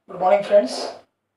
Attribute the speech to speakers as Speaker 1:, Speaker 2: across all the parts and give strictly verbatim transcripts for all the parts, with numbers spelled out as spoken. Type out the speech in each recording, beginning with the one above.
Speaker 1: Good morning, friends.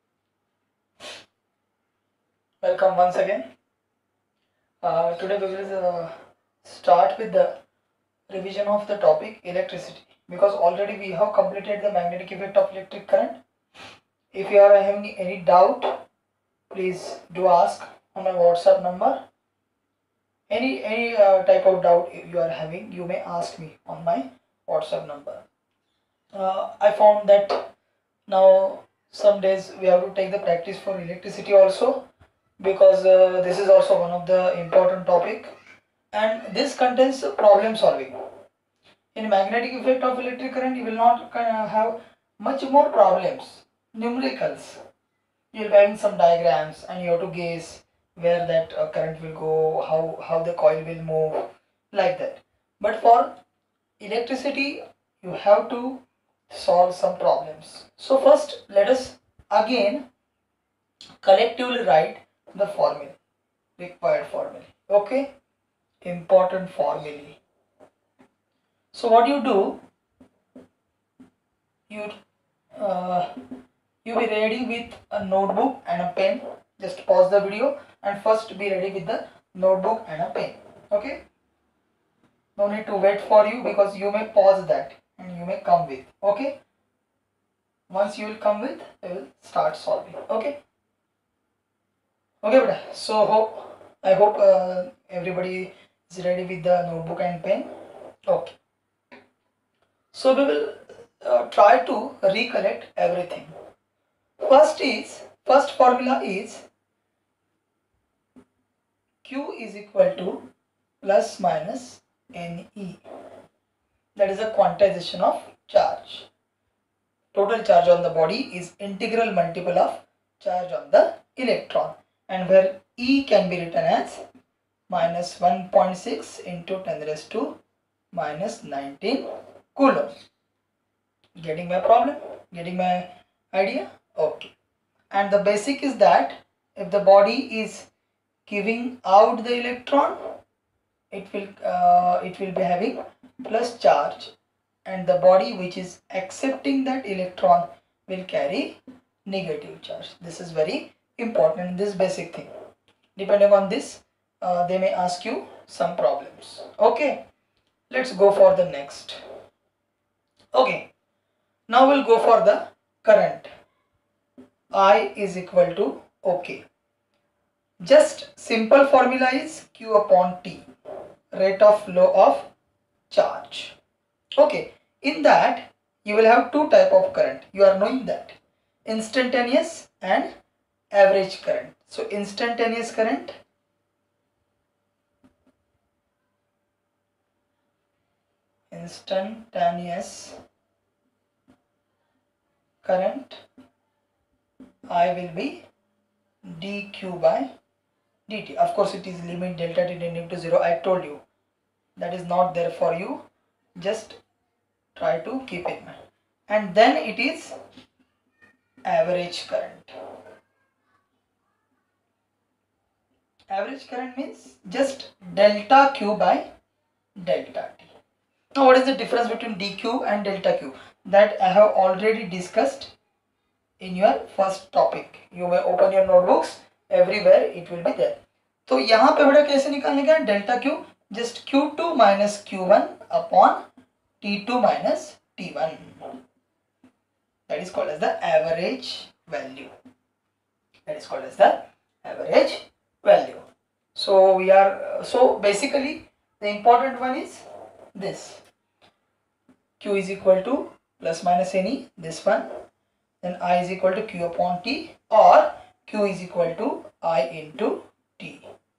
Speaker 1: Welcome once again. Uh, today we will uh, start with the revision of the topic electricity, because already we have completed the magnetic effect of electric current. If you are having any doubt, please do ask on my WhatsApp number. Any any uh, type of doubt you are having, you may ask me on my WhatsApp number. Uh, I found that now some days we have to take the practice for electricity also, because uh, this is also one of the important topic, and this contains problem solving. In magnetic effect of electric current, you will not uh, have much more problems, numericals. You will be having some diagrams and you have to guess where that uh, current will go, how how the coil will move, like that. But for electricity, you have to solve some problems. So first, let us again collectively write the formula, required formula. Okay, important formulae. So what you do, you uh, you be ready with a notebook and a pen. Just pause the video and first be ready with the notebook and a pen. Okay, no need to wait for you, because you may pause that and you may come with. Okay, once you will come with, we will start solving. Okay. Okay, beta. So hope I hope uh, everybody is ready with the notebook and pen. Okay. So we will uh, try to recollect everything. First is first formula is Q is equal to plus minus Ne. That is a quantization of charge. Total charge on the body is integral multiple of charge on the electron, and where E can be written as minus one point six into ten raised to minus nineteen coulomb. Getting my problem? Getting my idea? Okay. And the basic is that if the body is giving out the electron, it will uh, it will be having plus charge, and the body which is accepting that electron will carry negative charge. This is very important, this basic thing. Depending on this, uh, they may ask you some problems. Okay, let's go for the next. Okay, now we'll go for the current. I is equal to, okay, just simple formula is Q upon T, rate of flow of charge. Okay, in that you will have two type of current. You are knowing that, instantaneous and average current. So instantaneous current, instantaneous current, I will be dq by dt. Of course, it is limit delta t tending to zero. I told you that is not there for you. Just try to keep in mind. And then it is average current. Average current means just delta q by delta t. Now what is the difference between dq and delta q? That I have already discussed in your first topic. You may open your notebooks, everywhere it will be there. तो यहाँ पे बेटा कैसे निकालने का है? Delta Q just Q two minus Q one upon T two minus T one. That is called as the average value. That is called as the average value. So we are so basically the important one is this. Q is equal to plus minus Ne, this one. Then I is equal to Q upon T, or Q is equal to I into T.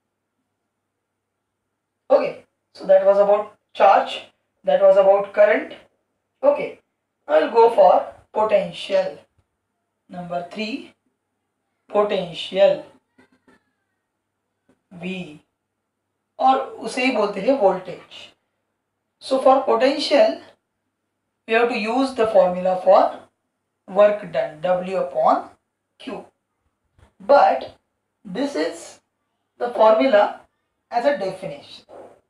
Speaker 1: Okay, so that was about charge, that was about current. Okay, I will go for potential. Number three, potential V, और उसे ही बोलते हैं voltage. So for potential, we have to use the formula for work done, W upon Q. But this is the formula as a definition.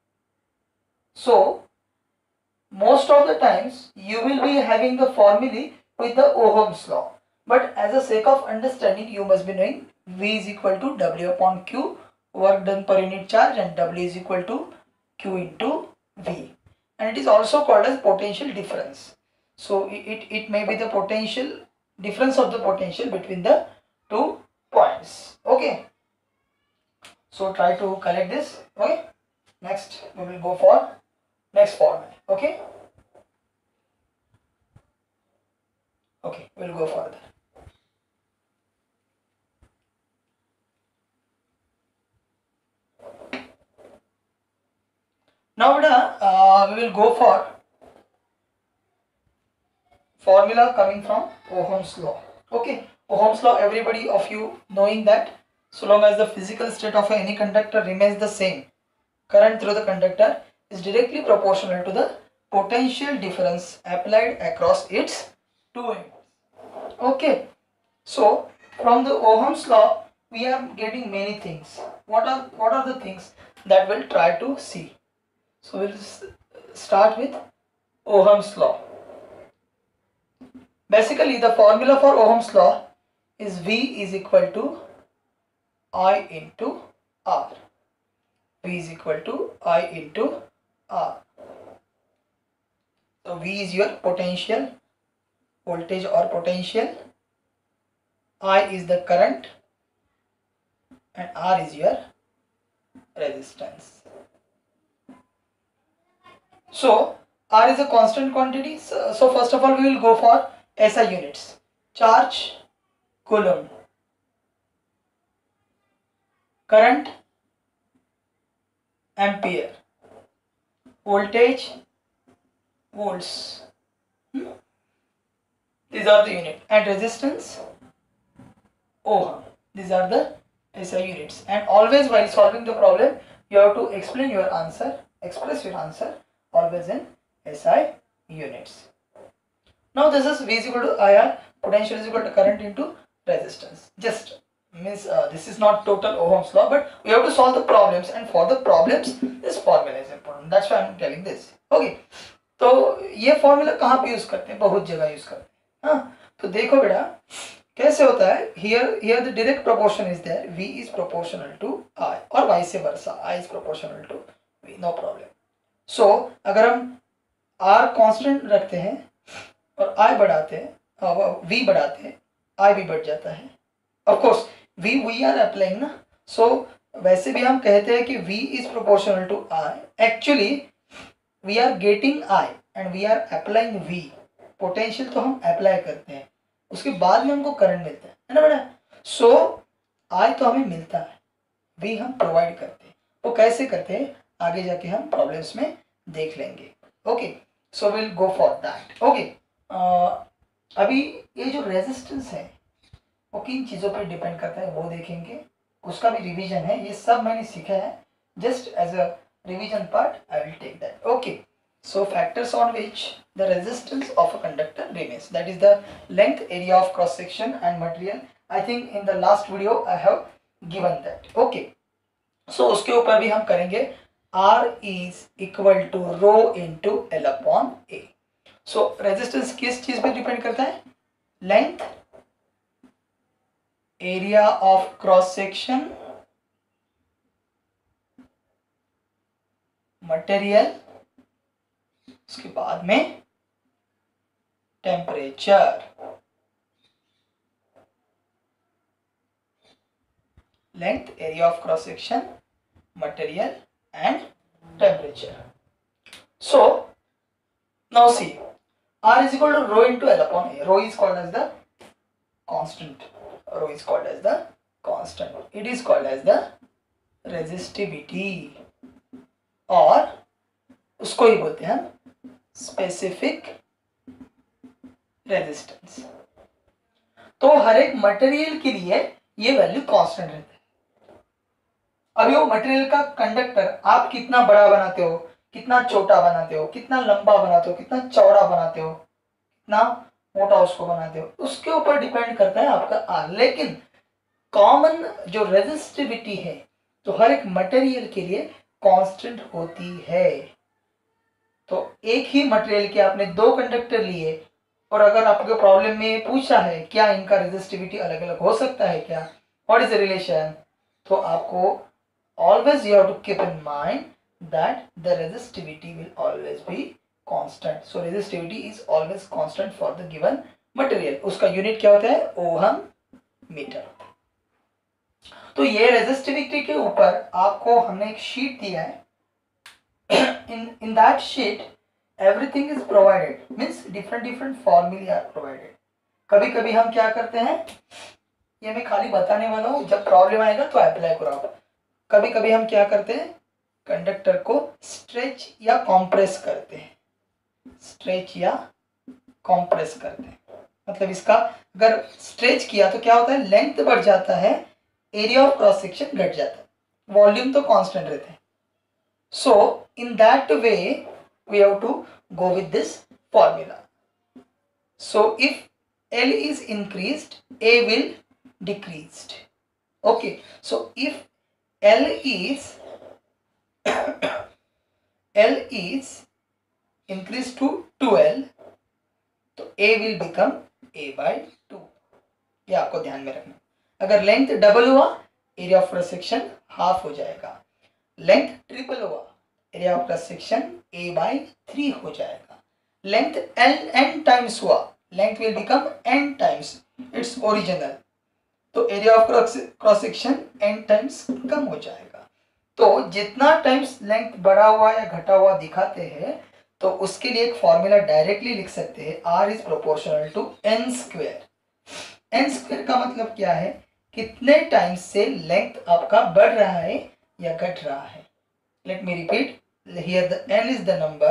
Speaker 1: So most of the times you will be having the formula with the Ohm's law. but as a sake of understanding you must be knowing V is equal to W upon Q, work done per unit charge, and W is equal to Q into V, and it is also called as potential difference. So it, it, it may be the potential difference of the potential between the two points. Okay, so try to collect this. Okay, next we will go for next formula. Okay, okay, we'll go further. Now uh, we will go for formula coming from Ohm's law. Okay, Ohm's law, everybody of you knowing that so long as the physical state of any conductor remains the same, current through the conductor is directly proportional to the potential difference applied across its two ends. Okay, so from the Ohm's law we are getting many things. What are what are the things that we'll try to see? So we'll start with Ohm's law. Basically, the formula for Ohm's law is V is equal to I into R. V is equal to I into R. So V is your potential, voltage or potential, I is the current, and R is your resistance. So R is a constant quantity. So, so first of all we will go for S I units. Charge, coulomb. Current, ampere. Voltage, volts. Hmm? These are the units. And resistance, ohm. These are the S I units. And always while solving the problem you have to explain your answer, express your answer always in S I units. Now this is V is equal to I R, potential is equal to current into resistance. Just means uh, this is not total Ohm's law, but we have to solve the problems, and for the problems this formula is important. That's why I am telling this. Okay, तो ये formula कहाँ पे use करते हैं? बहुत जगह use करते हैं. हाँ, तो देखो बेटा कैसे होता है. Here here the direct proportion is there. V is proportional to I और vice versa. I is proportional to V. No problem. So अगर हम R constant रखते हैं और I बढ़ाते हैं, V बढ़ाते हैं, I भी बढ़ जाता है. Of course V we are applying ना, so वैसे भी हम कहते हैं कि V is proportional to I. Actually we are getting I and we are applying V. Potential तो हम apply करते हैं, उसके बाद में हमको करंट मिलता है, है ना बेटा. So I तो हमें मिलता है, V हम प्रोवाइड करते हैं. वो कैसे करते हैं आगे जाके हम प्रॉब्लम्स में देख लेंगे. Okay, so will go for that. Okay, अभी ये जो रेजिस्टेंस है वो किन चीज़ों पर डिपेंड करता है वो देखेंगे. उसका भी रिवीजन है, ये सब मैंने सीखा है. Just as a revision part I will take that. Okay, so factors on which the resistance of a conductor remains, that is the length, area of cross section and material. I think in the last video I have given that. Okay, so उसके ऊपर भी हम करेंगे. R is equal to rho into L upon A. So resistance किस चीज पे depend करता है? Length, area of cross section, material, उसके बाद में temperature. Length, area of cross section, material and temperature. So now see, R is equal to rho into L upon A. Rho is called as the constant. Rho is called as the constant. It is called as the resistivity, और उसको ही बोलते हैं हम specific resistance. तो हर एक material के लिए ये वैल्यू कांस्टेंट रहता है. अभी वो मटेरियल का कंडक्टर आप कितना बड़ा बनाते हो, कितना छोटा बनाते हो, कितना लंबा बनाते हो, कितना चौड़ा बनाते हो, कितना मोटा उसको बनाते हो, उसके ऊपर डिपेंड करता है आपका आर. लेकिन कॉमन जो रेजिस्टिविटी है तो हर एक मटेरियल के लिए कांस्टेंट होती है. तो एक ही मटेरियल के आपने दो कंडक्टर लिए और अगर आपके प्रॉब्लम में पूछा है क्या इनका रेजिस्टिविटी अलग अलग हो सकता है क्या, व्हाट इज द रिलेशन, तो आपको always you have to keep in mind that the resistivity will always be constant. So resistivity is always constant for the given material. उसका यूनिट क्या होता है, ओहम मीटर. तो ये रेजिस्टिविटी के ऊपर आपको हमने एक शीट दिया है. in in that sheet everything is provided, means different different formulae are provided. कभी कभी हम क्या करते हैं, ये मैं खाली बताने वाला हूँ, जब प्रॉब्लम आएगा तो अप्लाई करो आप. कभी कभी हम क्या करते हैं, कंडक्टर को स्ट्रेच या कॉम्प्रेस करते हैं. स्ट्रेच या कॉम्प्रेस करते हैं मतलब इसका अगर स्ट्रेच किया तो क्या होता है, लेंथ बढ़ जाता है, एरिया ऑफ क्रॉस सेक्शन घट जाता है, वॉल्यूम तो कांस्टेंट रहता है. So in that way we have to go with this formula. So if L is increased, A will decreased. Okay, so if L is L is increased to twelve, तो A will become A by two. ये आपको ध्यान में रखना. अगर length double हुआ, area of cross section half हो जाएगा. लेंथ ट्रिपल हुआ, area of cross section A by three हो जाएगा. लेंथ एन एन टाइम्स हुआ, length will become N times its original, तो area of cross section N times कम हो जाएगा. तो जितना टाइम्स लेंथ बढ़ा हुआ या घटा हुआ दिखाते हैं तो उसके लिए एक फॉर्मूला डायरेक्टली लिख सकते हैं, R is proportional to N square. N square का मतलब क्या है, कितने टाइम्स से लेंथ आपका बढ़ रहा है या घट रहा है. Let me repeat, here the n is the number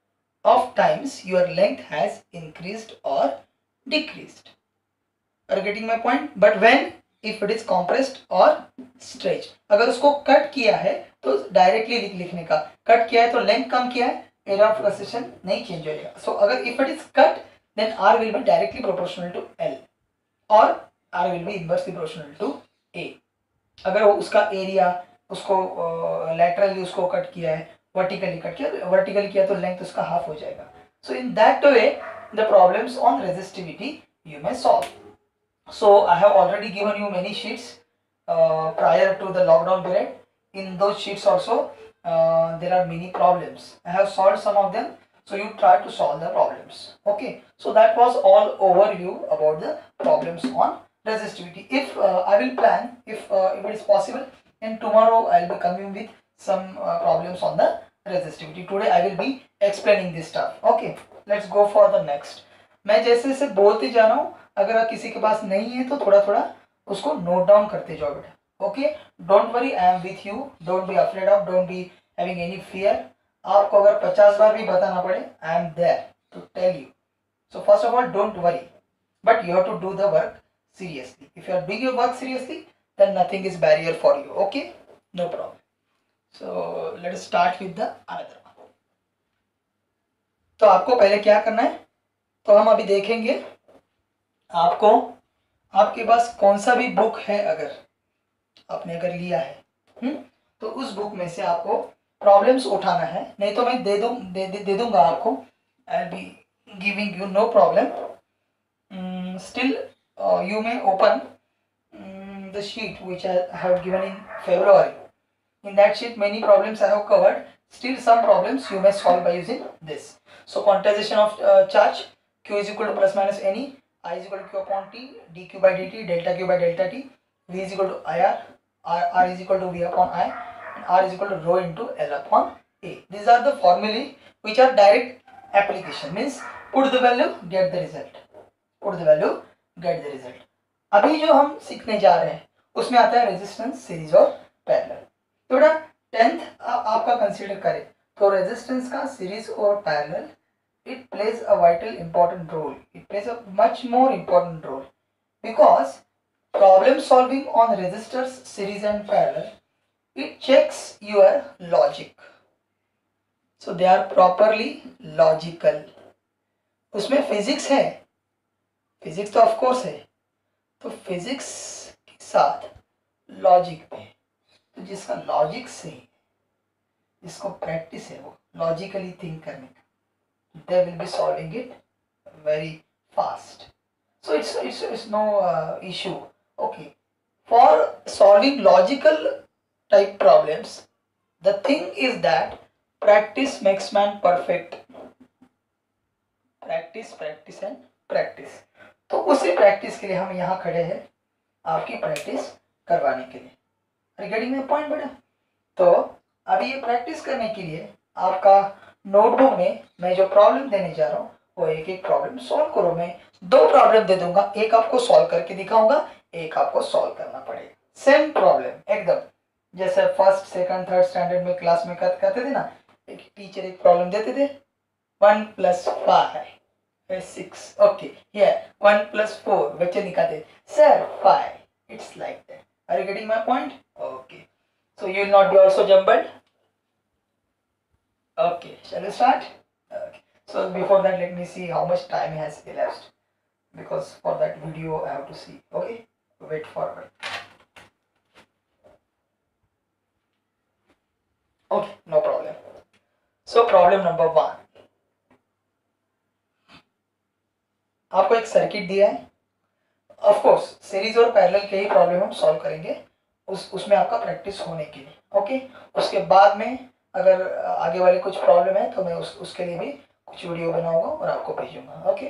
Speaker 1: of times your length has increased or decreased. Are you getting my point? But when, if it is compressed or stretched, अगर उसको कट किया है तो directly लिख लिखने का, cut किया है तो लेंथ कम किया है, एरिया ऑफ क्रॉस सेक्शन नहीं चेंज होगा. सो अगर if it is cut, then r will be directly proportional to l or r will be inversely proportional to a. अगर वो उसका एरिया उसको लैटरली uh, उसको कट किया है, वर्टिकली कट किया, वर्टिकली किया तो लेंथ उसका हाफ हो जाएगा. So in that way the problems on resistivity you may solve. So I have already given you many sheets prior to the lockdown period. In those sheets also there are many problems. I have solved some of them, so you try to solve the problems. Okay, so that was all overview about the problems on resistivity. If uh, I will plan, if uh, if it is possible, and tomorrow I'll be coming with some uh, problems on the resistivity. Today I will be explaining this stuff. Okay, let's go for the next. मैं जैसे जैसे बोलते जा रहा हूँ, अगर किसी के पास नहीं है तो थोड़ा थोड़ा उसको नोट डाउन करते जाओ बेटा. Okay, don't worry, I am with you. Don't be afraid of, don't be having any fear. आपको अगर पचास बार भी बताना पड़े, I am there to tell you. So first of all don't worry, but you have to do the work seriously. If you are doing your work seriously then nothing is barrier for you. Okay, no problem. So let's start with the another one. तो आपको पहले क्या करना है, तो हम अभी देखेंगे आपको, आपके पास कौन सा भी बुक है, अगर आपने अगर लिया है हुँ? तो उस बुक में से आपको प्रॉब्लम्स उठाना है. नहीं तो मैं दे दूं दे, दे, दे दूंगा आपको. I will be giving you, no problem. Still you may open the sheet which I have given in February. In that sheet many problems I have covered. Still some problems you may solve by using this. So quantization of uh, charge, q is equal to plus minus ne, I is equal to q upon t, dq by dt, delta q by delta t, v is equal to ir, r, r is equal to v upon I, r is equal to rho into L upon A. These are the formulae which are direct application, means put the value, get the result. Put the value, get the result. अभी जो हम सीखने जा रहे हैं उसमें आता है रेजिस्टेंस, सीरीज और पैरेलल. तो बेटा टेंथ आपका कंसीडर करें तो रेजिस्टेंस का सीरीज और parallel, it plays a vital important role. It plays a much more important role because problem solving on resistors, series and parallel, it checks your logic. So they are properly logical. उसमें physics है, physics तो of course है, तो physics के साथ logic पे, तो जिसका लॉजिक से, जिसको प्रैक्टिस है वो लॉजिकली थिंक करने का, they will be solving it very fast. So it's it's, it's no uh, issue. Okay. For solving logical type problems, the thing is that practice makes man perfect. Practice practice and practice. तो उसी practice के लिए हम यहाँ खड़े हैं आपकी practice करवाने के लिए. रिगार्डिंग में पॉइंट बेटा. तो अभी ये प्रैक्टिस करने के लिए आपका नोटबुक में मैं जो प्रॉब्लम देने जा रहा हूँ वो एक एक प्रॉब्लम सॉल्व करो. मैं दो प्रॉब्लम दे दूंगा, एक आपको सॉल्व करके दिखाऊंगा, एक आपको सॉल्व करना पड़ेगा. सेम प्रॉब्लम एकदम जैसे फर्स्ट सेकंड थर्ड स्टैंडर्ड में क्लास में करते थे ना. एक टीचर एक प्रॉब्लम देते थे, one plus five six. Okay here one plus four बच्चे निकालते sir five. It's like that. Are you getting my point? Okay. So you will not be also jumbled. Okay, shall we start? Okay. So before that, let me see how much time has elapsed, because for that video I have to see. Okay, wait for me. Okay, no problem. So problem number one. आपको एक circuit दिया है. Of course series और parallel के ही problem हम solve करेंगे उस उसमें आपका प्रैक्टिस होने के लिए. ओके. उसके बाद में अगर आगे वाले कुछ प्रॉब्लम है तो मैं उस उसके लिए भी कुछ वीडियो बनाऊंगा और आपको भेजूंगा. ओके.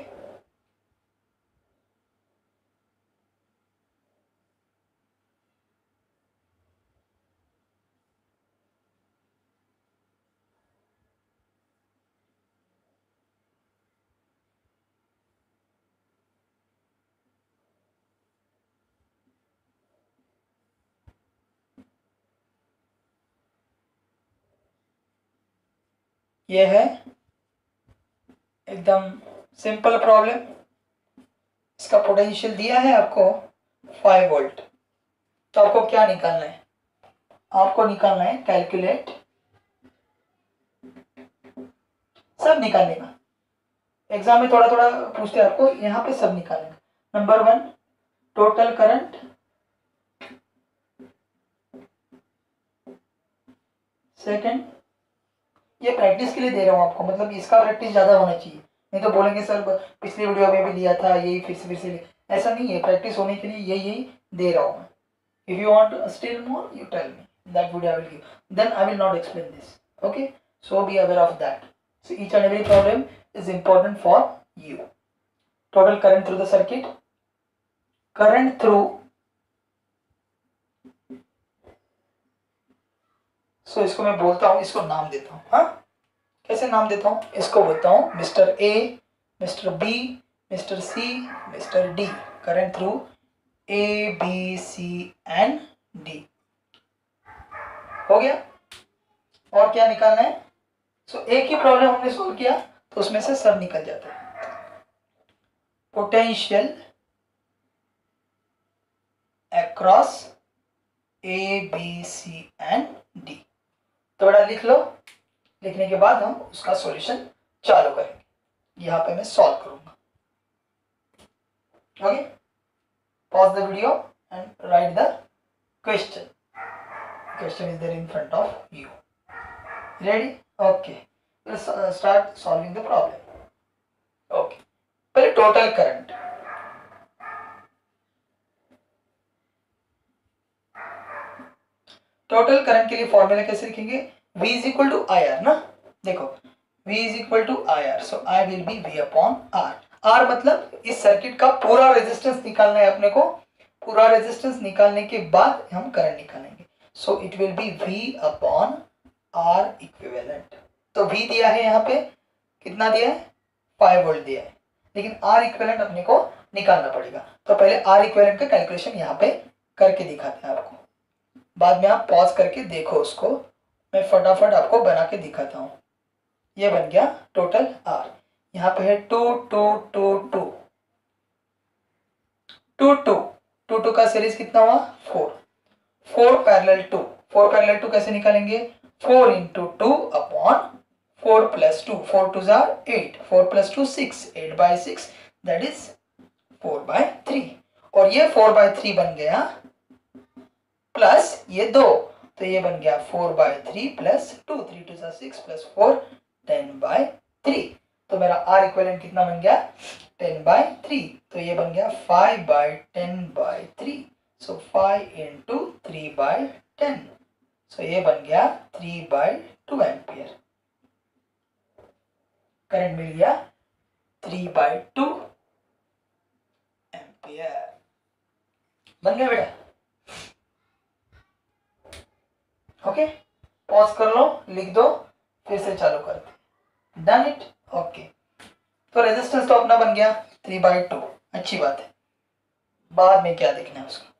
Speaker 1: ये है एकदम सिंपल प्रॉब्लम. इसका पोटेंशियल दिया है आपको फाइव वोल्ट. तो आपको क्या निकालना है? आपको निकालना है कैलकुलेट सब निकालने का. एग्जाम में थोड़ा थोड़ा पूछते हैं आपको, यहाँ पे सब निकालने का. Number one total current. Second ये प्रैक्टिस के लिए दे रहा हूँ आपको, मतलब इसका प्रैक्टिस ज़्यादा होना चाहिए. नहीं तो बोलेंगे सर पिछली वीडियो में भी लिया था यही फिर से फिर से. ऐसा नहीं है, प्रैक्टिस होने के लिए यही यही दे रहा हूँ मैं. If you want still more you tell me, that video I will give, then I will not explain this. Okay. So be aware of that. So each and every problem is important for you. Total current through the circuit. Current through so so, इसको मैं बोलता हूँ, इसको नाम देता हूँ. हाँ, कैसे नाम देता हूँ? इसको बोलता हूँ mister A, mister B, mister C, mister D. Current through A B C and D. हो गया. और क्या निकालना है? सो so, एक ही प्रॉब्लम हमने सॉल्व किया तो उसमें से सब निकल जाता है. Potential across A B C and D. तो बड़ा लिख लो. लिखने के बाद हम उसका सॉल्यूशन चालू करेंगे. यहाँ पे मैं सॉल्व करूंगा. ओके. Pause the video and write the question. Question is there in front of you. Ready? Okay. Start solving the problem. Okay. पहले टोटल करंट. टोटल करंट के लिए फॉर्मूला कैसे लिखेंगे? V is equal to I R ना. देखो V is equal to I R. So I will be V upon R. R मतलब इस circuit का पूरा रेजिस्टेंस निकालना है अपने को. पूरा रेजिस्टेंस निकालने के बाद हम करंट निकालेंगे. So it will be V upon R equivalent. तो V दिया है यहाँ पे, कितना दिया है? फाइव वोल्ट दिया है. लेकिन R इक्विवेलेंट अपने को निकालना पड़ेगा. तो पहले R इक्विवेलेंट का कैलकुलेशन यहाँ पे करके दिखाते हैं आपको. बाद में आप पॉज करके देखो उसको. मैं फटाफट आपको बना के दिखाता हूँ. ये बन गया टोटल आर. यहाँ पे है two two two two two two two two का सीरीज कितना हुआ? Four. Four parallel two. Four parallel two कैसे निकालेंगे? Four into two upon four plus two. Four two जार eight. Four plus two six. Eight by six that is four by three. और ये four by three बन गया plus ये दो. तो ये बन गया four by three plus two. Three two सा six plus four ten by three. तो मेरा आर इक्वलेंट कितना बन गया, टेन बाई थ्री, तो ये बन गया five by ten by three, so five into three by ten, so ये बन गया three by two ampere. Current मिल गया थ्री बाई टू एम्पियर। बन गया बेटा, ओके। पॉज कर लो, लिख दो, फिर से चालू करते, डन इट, ओके। तो रेजिस्टेंस तो अपना बन गया थ्री बाई टू, अच्छी बात है। बाद में क्या देखना है उसका,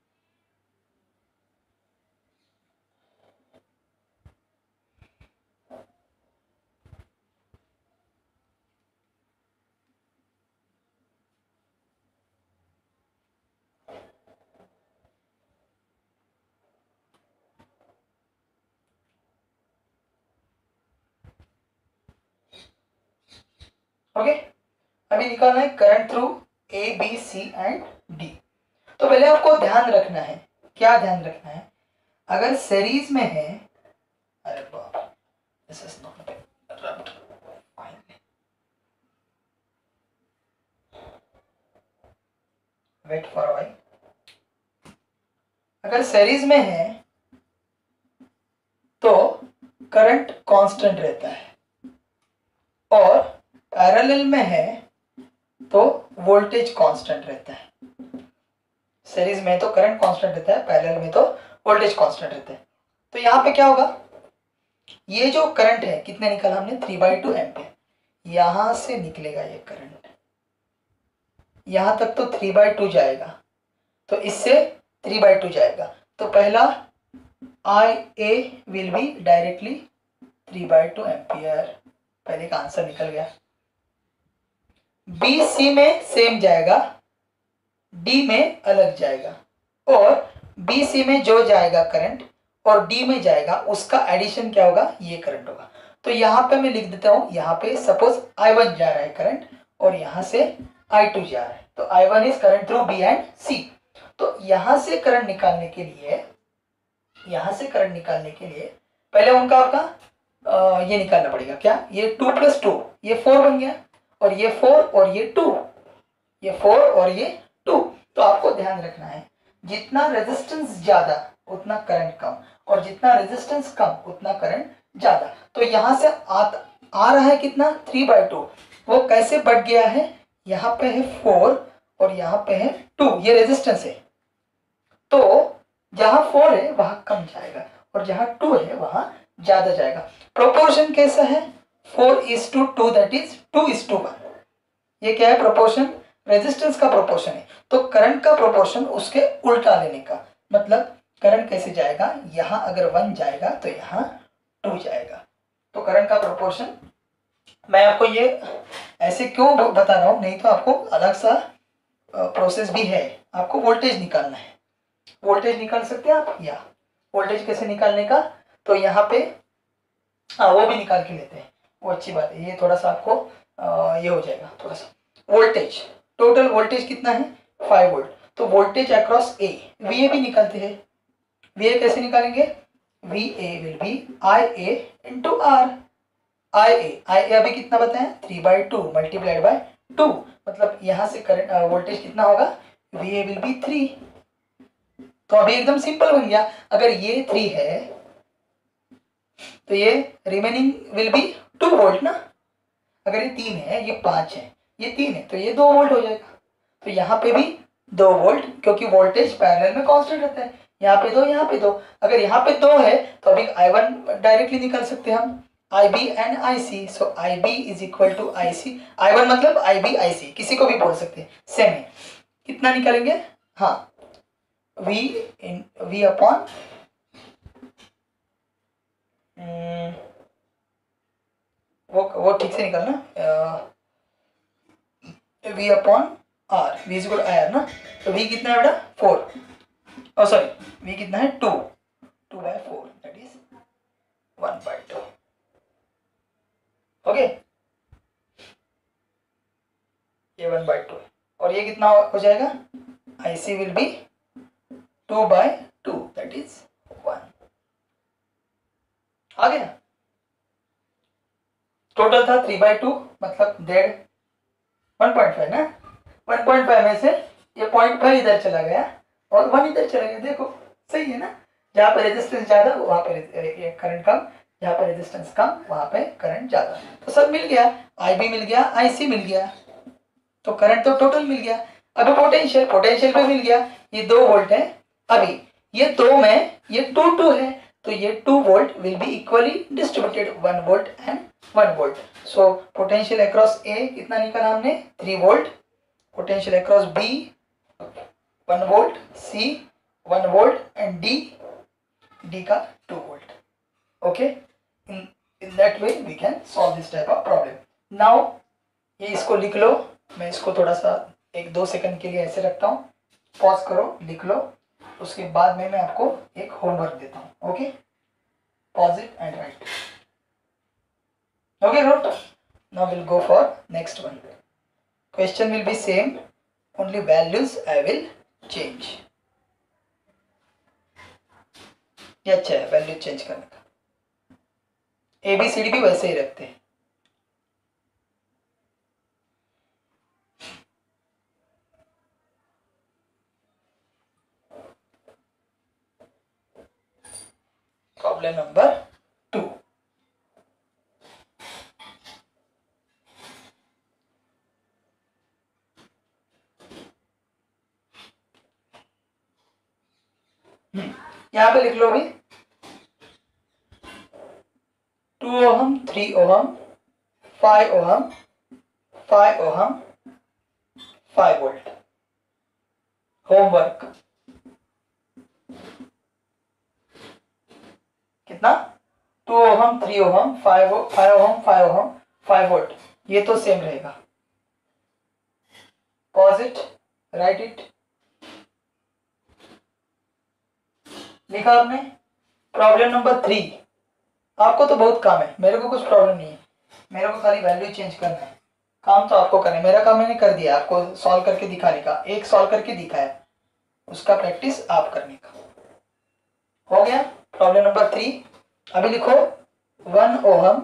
Speaker 1: ओके। अभी निकालना है current through A B C and D. तो पहले आपको ध्यान रखना है, क्या ध्यान रखना है, अगर सीरीज में है, अरे बाप, this is not rubbed finally, wait for while. अगर सीरीज में है तो करंट कांस्टेंट रहता है, और पैरेलल में है तो वोल्टेज कांस्टेंट रहता है। सीरीज में तो करंट कांस्टेंट रहता है, पैरेलल में तो वोल्टेज कांस्टेंट रहता है। तो यहाँ पे क्या होगा, ये जो करंट है कितने निकाला हमने, थ्री बाई टू एम्पियर, यहां से निकलेगा ये करंट, यहां तक तो थ्री बाई टू जाएगा, तो इससे थ्री बाई टू जाएगा, तो पहला I A will be directly three by two ampere, पहले का आंसर निकल गया। बी सी में सेम जाएगा, डी में अलग जाएगा, और बी सी में जो जाएगा करंट और डी में जाएगा उसका एडिशन क्या होगा, ये करंट होगा। तो यहाँ पे मैं लिख देता हूँ, यहाँ पे सपोज आई वन जा रहा है करंट और यहाँ से आई टू जा रहा है, तो I one is current through B and C. तो यहाँ से करंट निकालने के लिए, यहाँ से करंट निकालने के लिए पहले उनका आपका आ, ये निकालना पड़ेगा, क्या, ये टू प्लस टू, ये फोर बन गया, और ये फोर और ये टू, ये फोर और ये टू। तो आपको ध्यान रखना है, जितना रेजिस्टेंस ज्यादा उतना करंट कम, और जितना रेजिस्टेंस कम उतना करंट ज्यादा। तो यहां से आ, आ रहा है कितना, थ्री बाई टू, वो कैसे बढ़ गया है, यहाँ पे है फोर और यहाँ पे है टू, ये रेजिस्टेंस है, तो जहां फोर है वहां कम जाएगा और जहां टू है वहां ज्यादा जाएगा। प्रोपोर्शन कैसा है, four is to two, that is two is to one. ये क्या है, प्रोपोर्शन, रेजिस्टेंस का प्रोपोर्शन है। तो करंट का प्रोपोर्शन उसके उल्टा लेने का मतलब, करंट कैसे जाएगा, यहां अगर वन जाएगा तो यहाँ टू जाएगा। तो करंट का प्रोपोर्शन, मैं आपको ये ऐसे क्यों बता रहा हूं, नहीं तो आपको अलग सा प्रोसेस भी है, आपको वोल्टेज निकालना है। वोल्टेज निकाल सकते हैं आप, या वोल्टेज कैसे निकालने का, तो यहाँ पे हाँ वो भी निकाल के लेते हैं, वो अच्छी बात है। ये थोड़ा सा आपको आ, ये हो जाएगा थोड़ा सा। वोल्टेज, टोटल वोल्टेज कितना है, फाइव वोल्ट, तो voltage across A, V A भी निकालते हैं। वी ए कैसे निकालेंगे, V A will be I A into R. I A, I A अभी कितना बताएं, three by two multiplied by two, मतलब यहाँ से करंट वोल्टेज कितना होगा, V A will be three. तो अभी एकदम सिंपल बन गया, अगर ये थ्री है तो ये remaining will be two volt ना, अगर ये तीन है, ये पांच है, ये तीन है, तो ये दो वोल्ट हो जाएगा। तो यहाँ पे भी दो वोल्ट, क्योंकि वोल्टेज पैरेलल में कांस्टेंट रहता है, यहाँ पे दो, यहाँ पे दो। अगर यहाँ पे दो है तो अभी आई वन डायरेक्टली निकाल सकते हैं हम, I B and I C, so I B is equal to I C, I one मतलब आई बी आई सी, किसी को भी बोल सकते हैं, सेम है। कितना निकालेंगे, हाँ, V in V अपॉन वो वो ठीक से निकालना, V upon R, V is equal to I R ना, तो V कितना है बेटा, फोर, ओ सॉरी V कितना है, two, two by four, that is one by two. Okay, ये वन बाय टू, और ये कितना हो जाएगा, I C will be two by two, that is one. आ गया, टोटल था थ्री बाई टू, मतलब डेढ़, वन पॉइंट फाइव ना, वन पॉइंट फाइव में से ये पॉइंट फाइव इधर चला गया और वन इधर चला गया। देखो सही है ना, जहाँ पर रेजिस्टेंस ज़्यादा वहाँ पर करंट कम, जहाँ पर रेजिस्टेंस कम वहाँ पे करंट ज़्यादा। तो सब मिल गया, आई बी मिल गया, आई सी मिल गया, तो करंट तो टोटल मिल गया। अभी पोटेंशियल, पोटेंशियल पे मिल गया, ये दो वोल्ट है। अभी ये दो में ये टू टू है, तो ये two volt will be equally distributed, one volt and one volt. So potential across A कितना निकाला हमने, three volt, potential across B one volt, C one volt and D, D का two volt. Okay, in in that way we can solve this type of problem. Now ये इसको लिख लो, मैं इसको थोड़ा सा एक दो सेकंड के लिए ऐसे रखता हूँ, पॉज करो, लिख लो, उसके बाद में मैं आपको एक होमवर्क देता हूँ। Okay, pause it and write. Okay note, now will go for next one. Question will be same, only values I will change. ये अच्छा है वैल्यू चेंज करने का, ए बी सी डी भी वैसे ही रखते हैं। प्रॉब्लम नंबर टू, यहां पे लिख लो भी, two ohm, three ohm, five ohm, five ohm, five volt. Homework कितना, two ohm, three ohm, five five ohm, five ohm, five volt, ये तो सेम रहेगा। Pause it, write it. लिखा आपने। प्रॉब्लम नंबर थ्री, आपको तो बहुत काम है, मेरे को कुछ प्रॉब्लम नहीं है, मेरे को खाली वैल्यू चेंज करना है। काम तो आपको करना है, मेरा काम मैंने कर दिया, आपको सॉल्व करके दिखाने का, एक सॉल्व करके दिखाया, उसका प्रैक्टिस आप करने का हो गया। प्रॉब्लम नंबर थ्री, अभी लिखो, one ohm,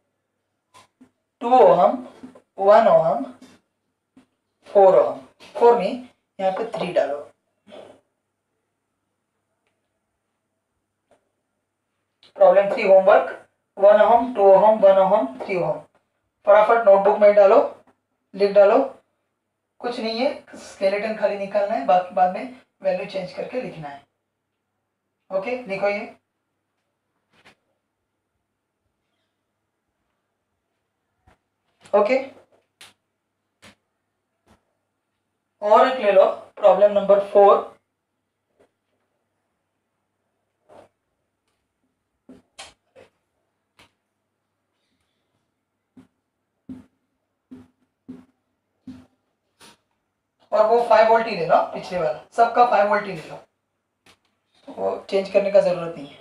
Speaker 1: two ohm, one ohm, four ohm, four नहीं, यहाँ पे थ्री डालो। Problem three homework, one ohm, two ohm, one ohm, three ohm, फटाफट नोटबुक में डालो, लिख डालो, कुछ नहीं है, स्केलेटन खाली निकालना है, बाकी बाद में वैल्यू चेंज करके लिखना है। ओके, लिखो ये। ओके, और एक ले लो, प्रॉब्लम नंबर फोर, और वो फाइव वोल्ट ही ले लो, पिछले वाला सबका फाइव वोल्ट ही ले लो, वो चेंज करने का जरूरत नहीं है।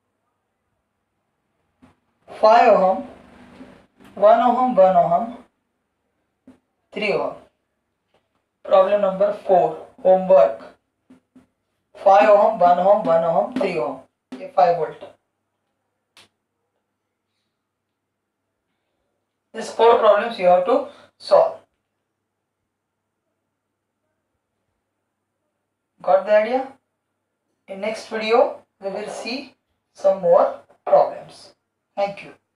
Speaker 1: Five ohm, one ohm, one ohm, three ohm. Problem number four homework, five ohm, one ohm, one ohm, three ohm, ये five volt. These four problems you have to solve. Got the idea? In next video we will see some more problems. Thank you.